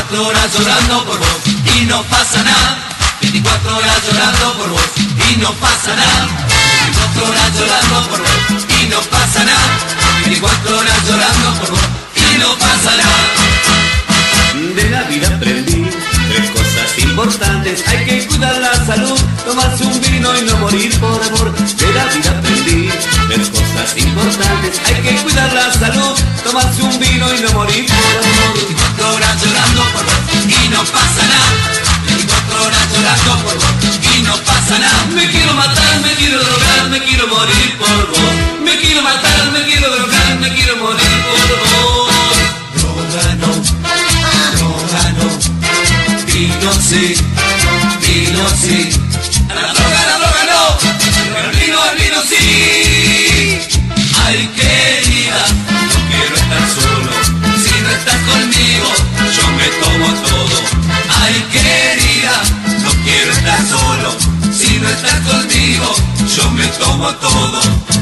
24 horas llorando por vos y no pasa nada. 24 horas llorando por vos y no pasa nada. 24 horas llorando por vos y no pasa nada. 24 horas llorando por vos y no pasa nada. De la vida aprendí 3 cosas importantes. Hay que cuidar la salud, tomarse un vino y no morir por amor. De la vida aprendí 3 cosas importantes. Hay que cuidar la salud, tomarse un vino y no morir por amor. 24 horas llorando por vos y no pasa nada. 24 horas llorando por vos y no pasa nada. Me quiero matar, me quiero drogar, me quiero morir por vos. Me quiero matar, me quiero drogar, me quiero morir por vos. Droga no, vino sí, vino sí. La droga no, pero el vino sí. Ay querida, no quiero estar solo. Si no estás conmigo, yo me tomo todo. Ay querida, no quiero estar solo. Si no estás conmigo, yo me tomo todo.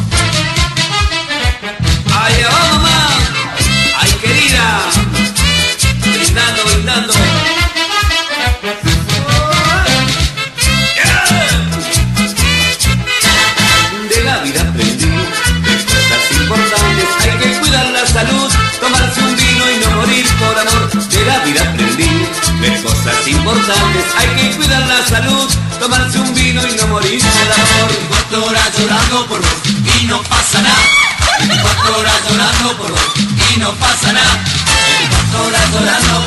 Ay, oh, mamá, ay querida, brindando, brindando. De la vida aprendí 3 cosas importantes. Hay que cuidar la salud, tomarse un vino y no morir por amor. De la vida aprendí 3 cosas importantes. Hay que cuidar la salud, tomarse un vino y no morir por amor. 24 horas llorando por vos y no pasa nada. 24 horas llorando por vos y no pasa nada. 24 horas llorando